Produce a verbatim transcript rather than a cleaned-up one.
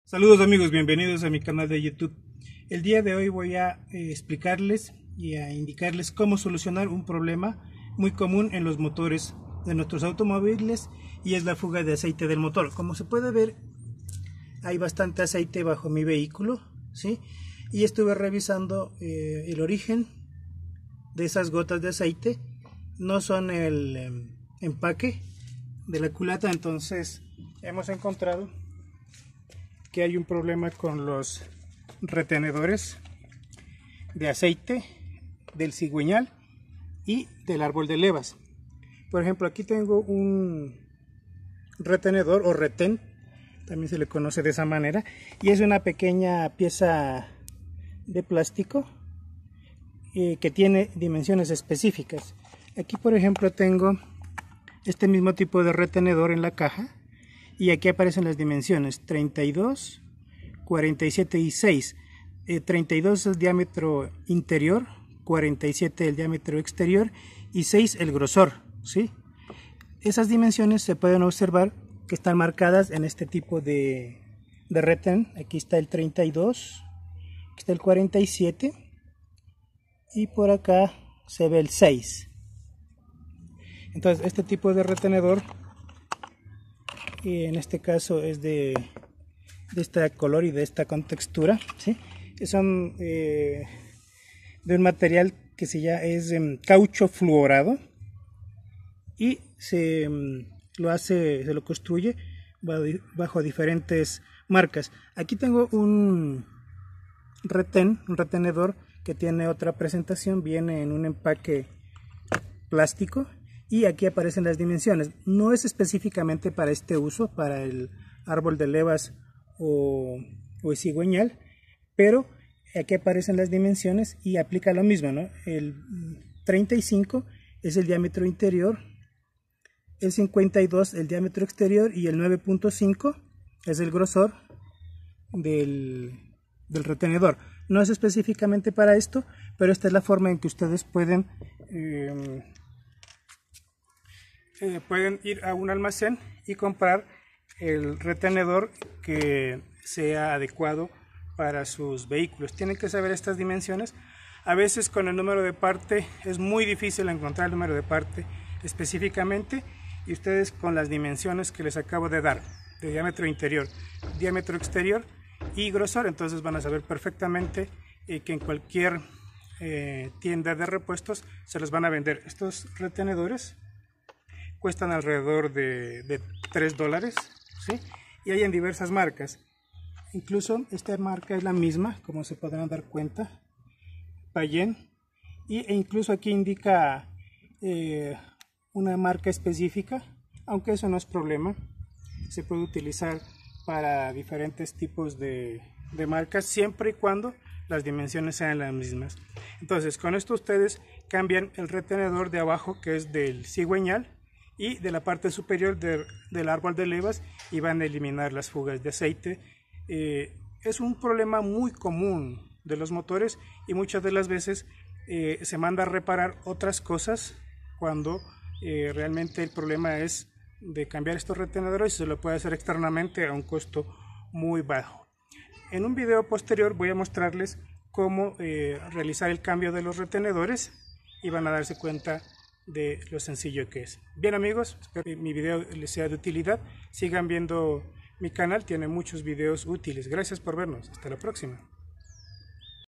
Saludos amigos, bienvenidos a mi canal de YouTube. El día de hoy voy a eh, explicarles y a indicarles cómo solucionar un problema muy común en los motores de nuestros automóviles, y es la fuga de aceite del motor. Como se puede ver, hay bastante aceite bajo mi vehículo, ¿sí? Y estuve revisando eh, el origen de esas gotas de aceite. No son el eh, empaque de la culata, entonces hemos encontrado que hay un problema con los retenedores de aceite del cigüeñal y del árbol de levas. Por ejemplo, aquí tengo un retenedor o retén, también se le conoce de esa manera, y es una pequeña pieza de plástico eh, que tiene dimensiones específicas. Aquí, por ejemplo, tengo este mismo tipo de retenedor en la caja, y aquí aparecen las dimensiones treinta y dos, cuarenta y siete y seis. Eh, treinta y dos es el diámetro interior, cuarenta y siete el diámetro exterior y seis el grosor, ¿sí? Esas dimensiones se pueden observar que están marcadas en este tipo de, de retén. Aquí está el treinta y dos, aquí está el cuarenta y siete y por acá se ve el seis. Entonces este tipo de retenedor, y en este caso es de, de este color y de esta contextura, ¿sí? Son eh, de un material que se llama es um, caucho fluorado, y se um, lo hace, se lo construye bajo, bajo diferentes marcas. Aquí tengo un retén, un retenedor que tiene otra presentación, viene en un empaque plástico. Y aquí aparecen las dimensiones. No es específicamente para este uso, para el árbol de levas o, o el cigüeñal, pero aquí aparecen las dimensiones y aplica lo mismo, ¿no? El treinta y cinco es el diámetro interior, el cincuenta y dos el diámetro exterior y el nueve punto cinco es el grosor del, del retenedor. No es específicamente para esto, pero esta es la forma en que ustedes pueden eh, Eh, pueden ir a un almacén y comprar el retenedor que sea adecuado para sus vehículos. Tienen que saber estas dimensiones. A veces con el número de parte es muy difícil encontrar el número de parte específicamente, y ustedes con las dimensiones que les acabo de dar de diámetro interior, diámetro exterior y grosor, entonces van a saber perfectamente eh, que en cualquier eh, tienda de repuestos se los van a vender. Estos retenedores cuestan alrededor de, de tres dólares, ¿sí? Y hay en diversas marcas. Incluso esta marca es la misma, como se podrán dar cuenta, Payen, y, e incluso aquí indica eh, una marca específica, aunque eso no es problema. Se puede utilizar para diferentes tipos de, de marcas, siempre y cuando las dimensiones sean las mismas. Entonces, con esto ustedes cambian el retenedor de abajo, que es del cigüeñal, y de la parte superior de, del árbol de levas, y van a eliminar las fugas de aceite. Eh, es un problema muy común de los motores, y muchas de las veces eh, se manda a reparar otras cosas cuando eh, realmente el problema es de cambiar estos retenedores, y se lo puede hacer externamente a un costo muy bajo. En un video posterior voy a mostrarles cómo eh, realizar el cambio de los retenedores, y van a darse cuenta de lo sencillo que es. Bien amigos, espero que mi video les sea de utilidad. Sigan viendo mi canal, tiene muchos videos útiles. Gracias por vernos. Hasta la próxima.